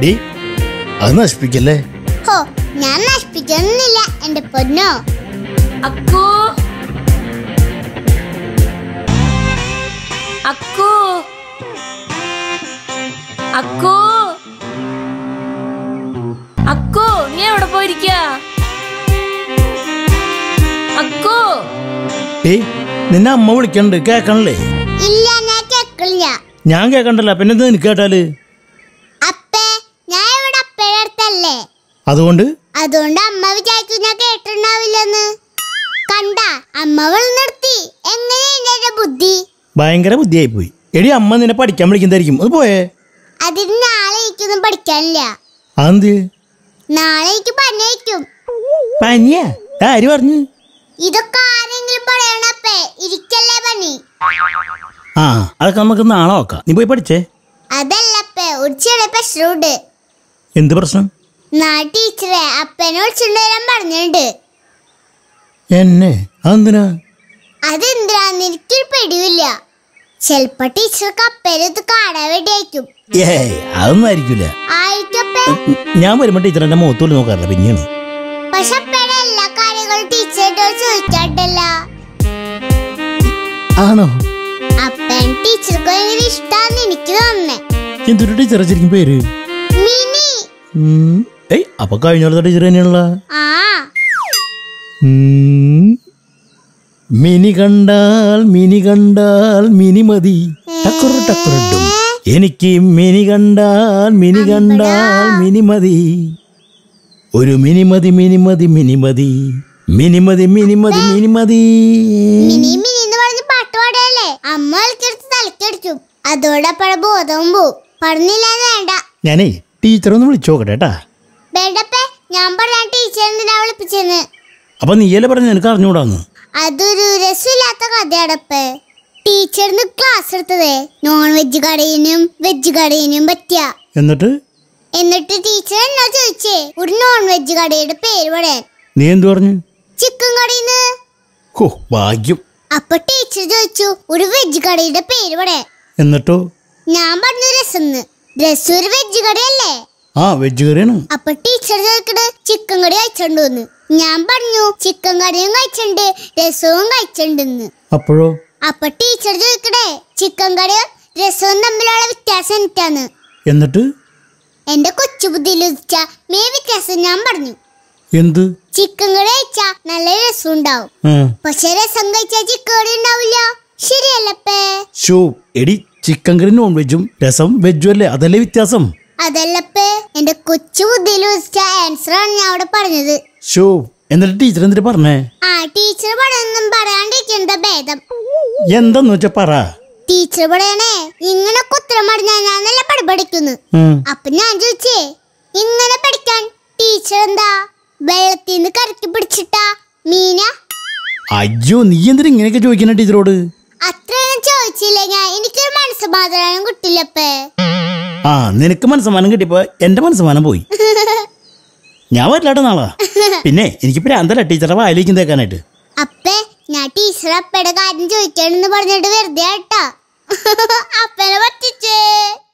അത് നശിപ്പിക്കല്ലേ. ഹോ, ഞാൻ നശിപ്പിക്കൊന്നുമില്ല എന്റെ പൊന്നോ. അക്കു അക്കു അക്കു അക്കു നീ എവിടെ പോയിരിക്ക? അക്കു നിന്നെ അമ്മ വിളിക്കണ്ട്, കേക്കണല്ലേ? ഇല്ല, ഞാൻ കേക്കില്ല. ഞാൻ കേക്കണ്ടല്ല, പിന്നെ എന്താ നിനക്ക് കേട്ടാല്? അപ്പേ, ഞാൻ ഇവിടെ അപ്പയുടെ അടുത്തല്ലേ. അതുകൊണ്ട് അമ്മ വിചാരിക്കും ഞാൻ കേട്ടിട്ടുണ്ടാവില്ലെന്ന്. കണ്ട, അമ്മ വിളിനിർത്തി. എങ്ങനെയുണ്ട് ബുദ്ധി? ഭയങ്കര ബുദ്ധിയായി പോയി. എടി, അമ്മ നിന്നെ പഠിക്കാൻ വിളിക്കുന്നതായിരിക്കും. അത് പോയേ. അതിന് നാളെ എനിക്കൊന്നും പഠിക്കാനില്ല. അതെന്ത്? നാളെ എനിക്ക് പനിയായിരിക്കും. പനിയാ? ആര് പറഞ്ഞു? ഇതൊക്കെ ആരെങ്കിലും പറയണപ്പേ, ഇരിക്കല്ലേ പനി. അതൊക്കെ നമുക്ക് നാളെ നോക്കാം. നീ പോയി പഠിച്ചേ. അതല്ലപ്പേ, ഒരു ചെറിയ പ്രശ്നമുണ്ട്. എന്ത് പ്രശ്നം? ടീച്ചറെ അപ്പനെ വിളിച്ചിട്ട് വരാൻ പറഞ്ഞിട്ടുണ്ട്. എന്നെ? അതെന്തിനാ? അതെന്തിനാന്ന് എനിക്കൊരു പിടിയില്ല. ചെലപ്പോ ടീച്ചർക്ക് അപ്പനെ ഇത് കാണാൻ വേണ്ടിയായിരിക്കും. അതൊന്നും ആയിരിക്കില്ല. ഞാൻ വരുമ്പോ ടീച്ചർ എന്റെ മുഖത്തോട് നോക്കാറില്ല, പിന്നെയാണ്. പക്ഷെ അപ്പയുടെ എല്ലാ കാര്യങ്ങളും ടീച്ചറോട് ചോദിക്കാട്ടല്ല. ആണോ? അപ്പൻ ടീച്ചർക്ക് ഭയങ്കര ഇഷ്ടാന്ന് എനിക്ക് തോന്നുന്നേ. എന്തൊരു ടീച്ചർ ശരിക്കും പേര്? മിനി. അപ്പൊ കഴിഞ്ഞ ടീച്ചർ തന്നെയാണല്ല. മിനി കണ്ടാൽ മിനി മതി, ടക്കുറും എനിക്ക് മിനി കണ്ടാൽ മിനി മതി. ഒരു മിനി മതി പാട്ട് പാടല്ലേ അമ്മ തലക്കടിച്ചു. അതോടപ്പഴ ബോധവും പോവും. പറഞ്ഞില്ലാന്ന് വേണ്ട. ഞാനേ ടീച്ചറൊന്ന് വിളിച്ചു നോക്കട്ടെ. വേണ്ടപ്പേ, ഞാൻ പറയാൻ ടീച്ചർ എന്തിനാ വിളിപ്പിച്ചെന്ന്. അപ്പൊ നീയല്ലേ പറഞ്ഞു എനിക്ക് അറിഞ്ഞുകൂടാന്ന്? അതൊരു രസമില്ലാത്ത കഥയാടപ്പേ. ടീച്ചറിന് ക്ലാസ് എടുത്തതേ നോൺ വെജ് കടയിനും വെജ് കടയിനും പറ്റിയ. എന്നിട്ട് ടീച്ചർ എന്നോ ചോദിച്ചേ ഒരു നോൺ വെജ് കടയുടെ പേര് പറയാൻ. നീ എന്തു പറഞ്ഞു? ചിക്കൻ കടയിന്ന്. ഭാഗ്യം. അപ്പൊ ടീച്ചർ ചോദിച്ചു ഒരു വെജ് കടയുടെ പേര് പറയാൻ. എന്നിട്ടോ? ഞാൻ പറഞ്ഞു രസംന്ന്. രസം ഒരു വെജ് കടയല്ലേ? വെജ് കറിയാണ്. അപ്പൊ ടീച്ചർ ചോദിക്കട് ചിക്കൻ കറി കഴിച്ചിട്ടുണ്ടോന്ന്. ഞാൻ പറഞ്ഞു ചിക്കൻ കറിയും കഴിച്ചിട്ടുണ്ട് രസവും കഴിച്ചിട്ടുണ്ടെന്ന്. അപ്പൊ ടീച്ചർ ചോദിക്കടേ ചിക്കൻ കറിയും രസവും തമ്മിലുള്ള വ്യത്യാസം എനിക്കാന്ന്. എന്നിട്ട് എന്റെ കൊച്ചു ബുദ്ധിയിൽ വ്യത്യാസം ഞാൻ പറഞ്ഞു. എന്ത്? ചിക്കൻ കറി കഴിച്ചാ നല്ല രസം ഉണ്ടാവും, പക്ഷെ രസം കഴിച്ചാ ചിക്കൻ കറി ഉണ്ടാവില്ല. ശരിയല്ലപ്പേ? എടി, ചിക്കൻ കറി നോൺ വെജും രസം വെജും അല്ലേ, അതല്ലേ വ്യത്യാസം? അതല്ലപ്പേ, എന്റെ കൊച്ചു ബുദ്ധിയിൽ ആൻസർ ആണ് ഞാൻ അവിടെ പറഞ്ഞത്. എന്നിട്ട് ടീച്ചർ എന്തിട്ട് പറഞ്ഞേ? ടീച്ചർ പറഞ്ഞൊന്നും പറയാണ്ടിരിക്കേണ്ട ഭേദം. എന്താന്ന് വെച്ചാ പറ. ടീച്ചർ പറയണേ ഇങ്ങനെ ഉത്തരം പറഞ്ഞാ ഞാൻ നല്ല പഠിക്കുന്നു. അപ്പൊ ഞാൻ ചോദിച്ചേ ഇങ്ങനെ പഠിക്കാൻ ടീച്ചർ എന്താ വെള്ളത്തിൽ നിന്ന് കരക്കി പിടിച്ചിട്ടാ മീന? അയ്യോ, നീ എന്തിനാ ഇങ്ങനെയൊക്കെ ചോദിക്കണ ടീച്ചറോട്? അത്രയൊന്നും ചോദിച്ചില്ല ഞാൻ. എനിക്കൊരു മനസ്സമാധാനം കിട്ടില്ലപ്പേ. നിനക്ക് മനസ്സമാനം കിട്ടിയപ്പോ എന്റെ മനസ്സമാനം പോയി. ഞാൻ വരില്ലാട്ടോ നാളെ. പിന്നെ എനിക്ക് പ്രാന്തല്ല ടീച്ചറുടെ വായിലേക്കും തേക്കാനായിട്ട്. അപ്പേ, ഞാൻ ടീച്ചർ അപ്പയുടെ കാര്യം ചോദിക്കാനെന്ന് പറഞ്ഞിട്ട് വെറുതെ ആട്ടാ അപ്പനെ പറ്റിച്ചേ.